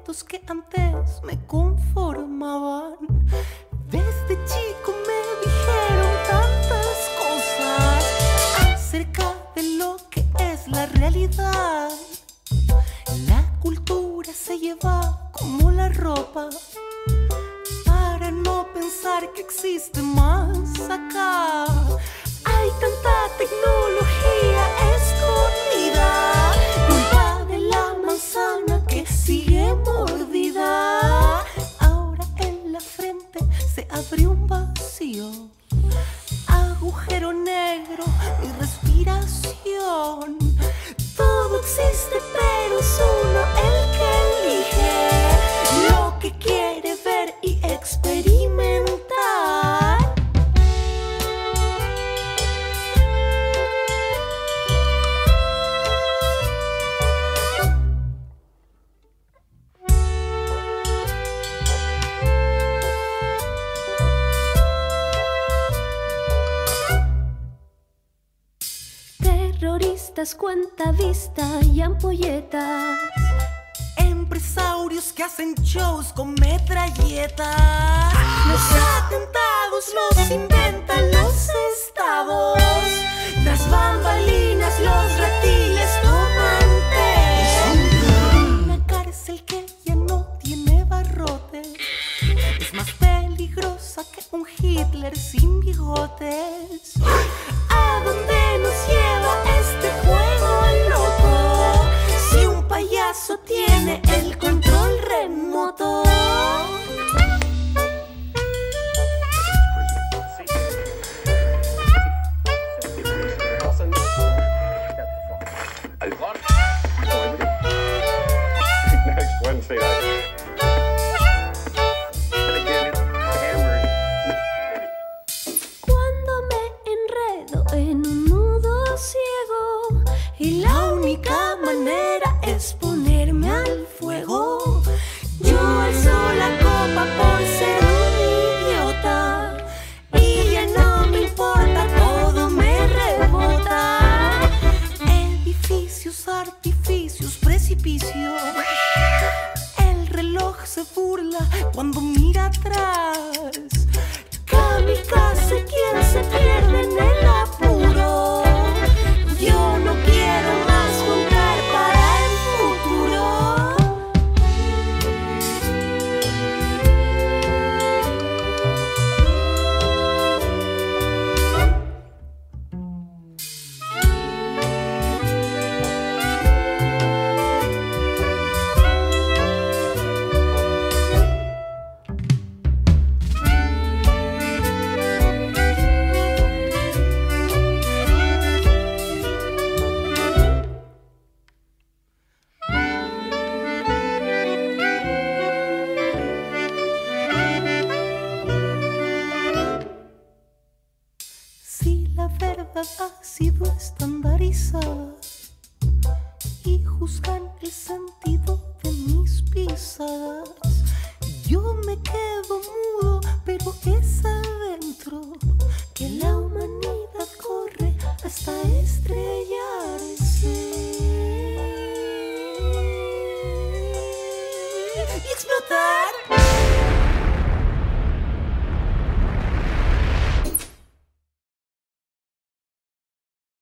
pensamientos que antes me conformaban. Desde chico me dijeron tantas cosas acerca de lo que es la realidad. La cultura se lleva como la ropa para no pensar que existe más acá. Hay tanta tecnología escondida, culpa de la manzana que sigue mordida. Ahora en la frente se abrió un vacío, agujero negro, mi respiración. Todo existe pero es uno el que elige lo que quiere ver y experimentar. Terroristas, cuentavistas y ampolletas, empresarios que hacen shows con metralletas. Los atentados los inventan los estados, tras bambalinas los reptiles toman té. Una cárcel que ya no tiene barrotes es más peligrosa que un Hitler sin bigotes. ¿A dónde nos lleva este juego loco si un payaso tiene el control remoto? Next Wednesday night. En un nudo ciego y la única manera es ponerme al fuego. Yo alzo la copa por ser un idiota y ya no me importa, todo me rebota. Edificios, artificios, precipicios. El reloj se burla cuando mira atrás. Kamikaze, quien se pierde en el apuro. Yo no quiero más juntar para el futuro. La verdad ha sido estandarizada y juzgan el sentido de mis pisadas. Yo me quedo mudo, pero es adentro que la humanidad corre hasta estrellarse y explotar.